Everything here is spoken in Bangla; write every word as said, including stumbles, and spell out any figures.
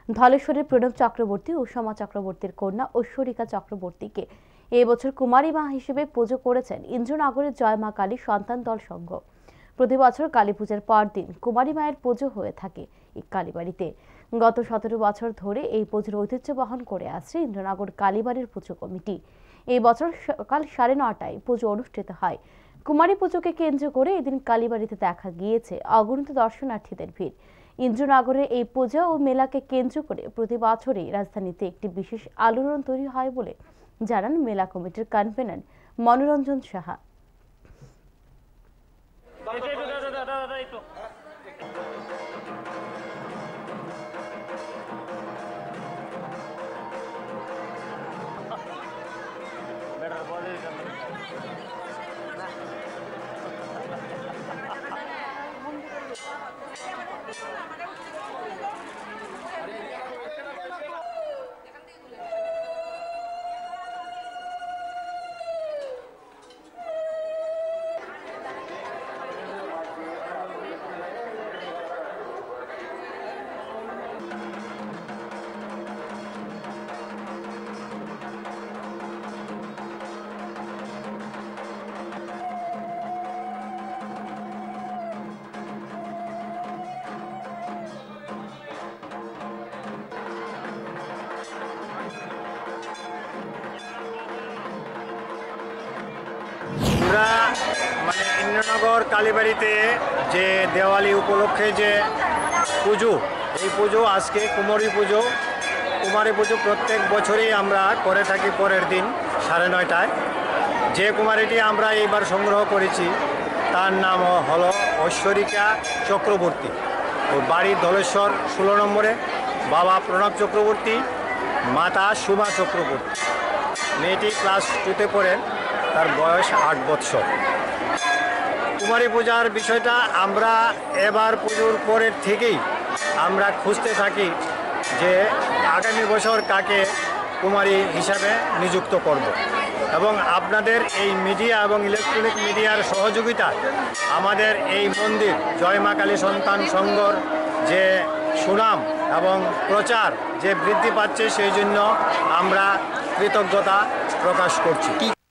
ধলেশ্বরের প্রণব চক্রবর্তী ও সোমা চক্রবর্তীর কন্যা ঐশ্বরিকা চক্রবর্তীকে এবছর কুমারী মা হিসেবে পুজো করেছেন ইন্দ্রনগরের জয় মা কালী সন্তান দল সংঘ। প্রতি বছর কালী পূজার পরদিন কুমারী মায়ের পুজো হয়ে থাকে এই কালীবাড়িতে। গত সতেরো বছর ধরে এই পুজোর ঐতিহ্য বহন করে আসছে ইন্দ্রনগর কালীবাড়ির পুজো কমিটি। এই বছর সকাল সাড়ে নটায় পুজো অনুষ্ঠিত হয়। কুমারী পুজোকে কেন্দ্র করে এদিন কালীবাড়িতে দেখা গিয়েছে অগণিত দর্শনার্থীদের ভিড়। ইন্দ্রনগরের এই পূজা ও মেলাকে কেন্দ্র করে প্রতি বছরই রাজধানীতে একটি বিশেষ আলোড়ন তৈরি হয় বলে জানান মেলা কমিটির কনভেনর মনোরঞ্জন সাহা। আমরা মানে ইন্দ্রনগর কালীবাড়িতে যে দেওয়ালি উপলক্ষে যে পুজো, এই পুজো আজকে কুমারী পুজো কুমারী পুজো প্রত্যেক বছরই আমরা করে থাকি পরের দিন সাড়ে নয়টায়। যে কুমারীটি আমরা এইবার সংগ্রহ করেছি তার নাম হলো ঐশ্বরিকা চক্রবর্তী। ওর বাড়ি ধলেশ্বর ষোলো নম্বরে। বাবা প্রণব চক্রবর্তী, মাতা সোমা চক্রবর্তী। মেয়েটি ক্লাস টুতে পড়েন, তার বয়স আট বৎসর। কুমারী পূজার বিষয়টা আমরা এবার পুজোর পরের থেকেই আমরা খুঁজতে থাকি যে আগামী বছর কাকে কুমারী হিসাবে নিযুক্ত করব। এবং আপনাদের এই মিডিয়া এবং ইলেকট্রনিক মিডিয়ার সহযোগিতায় আমাদের এই মন্দির জয় মা কালী সন্তান সংঘর যে সুনাম এবং প্রচার যে বৃদ্ধি পাচ্ছে, সেই জন্য আমরা কৃতজ্ঞতা প্রকাশ করছি।